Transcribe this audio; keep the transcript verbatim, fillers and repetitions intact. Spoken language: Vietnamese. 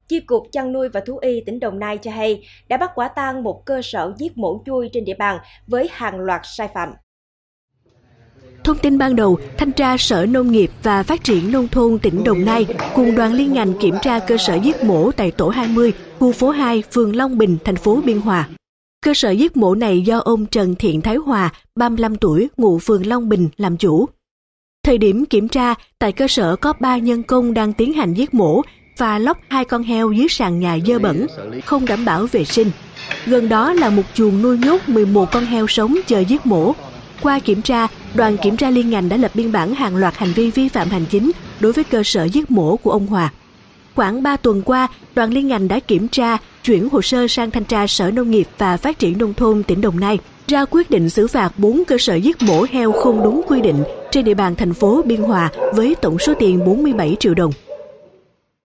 Chi cục Chăn nuôi và Thú y tỉnh Đồng Nai cho hay đã bắt quả tang một cơ sở giết mổ chui trên địa bàn với hàng loạt sai phạm. Thông tin ban đầu, Thanh tra Sở Nông nghiệp và Phát triển Nông thôn tỉnh Đồng Nai cùng đoàn liên ngành kiểm tra cơ sở giết mổ tại tổ hai mươi, khu phố hai, phường Long Bình, thành phố Biên Hòa. Cơ sở giết mổ này do ông Trần Thiện Thái Hòa, ba mươi lăm tuổi, ngụ phường Long Bình, làm chủ. Thời điểm kiểm tra, tại cơ sở có ba nhân công đang tiến hành giết mổ và lóc hai con heo dưới sàn nhà dơ bẩn, không đảm bảo vệ sinh. Gần đó là một chuồng nuôi nhốt mười một con heo sống chờ giết mổ. Qua kiểm tra, đoàn kiểm tra liên ngành đã lập biên bản hàng loạt hành vi vi phạm hành chính đối với cơ sở giết mổ của ông Hòa. Khoảng ba tuần qua, đoàn liên ngành đã kiểm tra, chuyển hồ sơ sang Thanh tra Sở Nông nghiệp và Phát triển Nông thôn tỉnh Đồng Nai, ra quyết định xử phạt bốn cơ sở giết mổ heo không đúng quy định trên địa bàn thành phố Biên Hòa với tổng số tiền bốn mươi bảy triệu đồng.